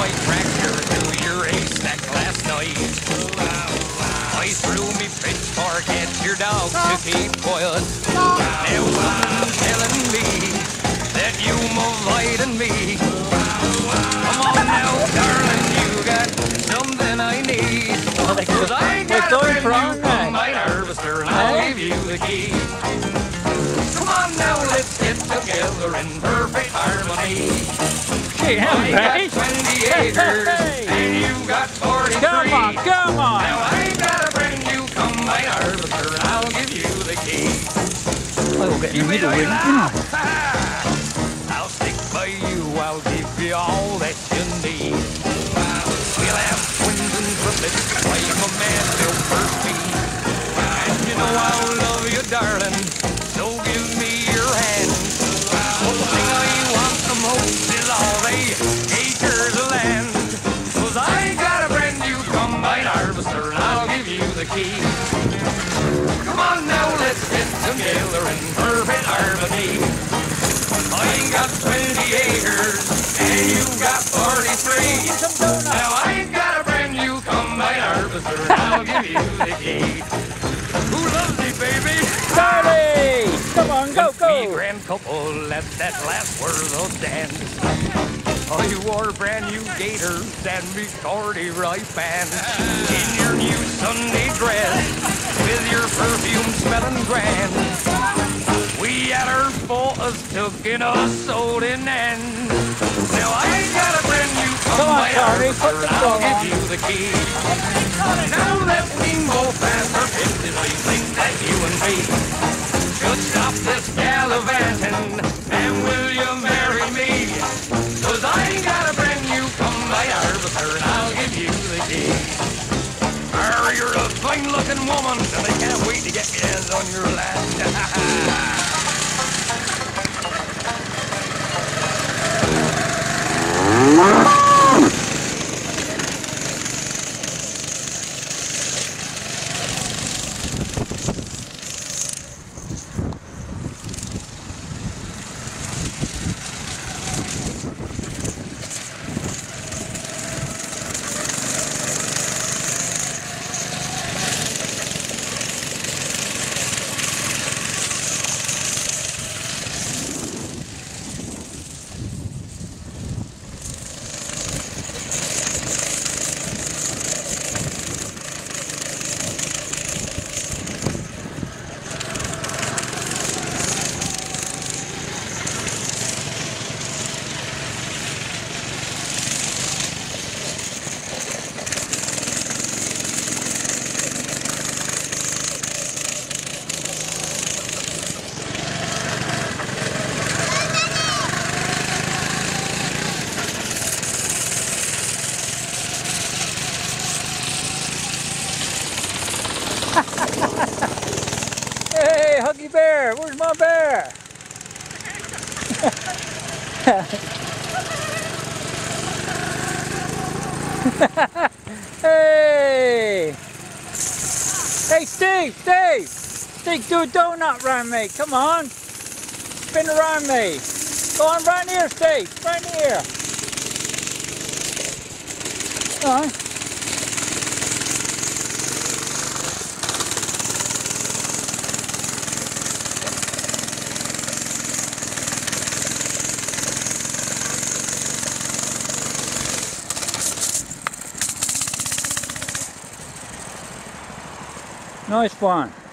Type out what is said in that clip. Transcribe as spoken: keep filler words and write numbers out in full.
I fractured to your haystack last night. I threw me pitchfork at your dog to keep quiet. Now someone's telling me that you avoiding me. Come on now, darling, you got something I need. Cause I got a brand new combine harvester and I'll give you the key. Come on now, let's get together in perfect harmony. I got twenty acres and you got forty-three. Come on, come on. Now I got a brand new combine harvester and I'll give you the key. I'll get in the middle with I'll stick by you, I'll give you all that you need. We'll have twins and triplets like my man will first be. And you know I'll love you, darling, so give me your hand. One thing I want the most is all the acres of land. Cause I got a brand new combine harvester and I'll give you the key. Come on now, let's get together in perfect harmony. I got twenty acres and you got forty-three. Now I got a brand new combine harvester and I'll give you the key. Who loves me, baby? Charlie! Come on, go, go! Me grand couple at that last World dance. I wore brand new gaiters and me cordy right band. In your new Sunday dress with your perfume smelling grand. We had our photos took in a sold in end. Now I got a brand new combine harvester and I'll give you the key. Now that we both passed our fifties, I think that you and me should stop this gallivanting and will you marry me? Cause I got a brand new combine harvester and I'll give you the key. Oh, you're a fine looking woman and I can't wait to get my hands on your land. Hey, Huggy Bear, where's my bear? Hey! Hey, Steve, Steve! Steve, do a donut around me, come on! Spin around me! Go on, right here, Steve, right here! Come on. Nice one.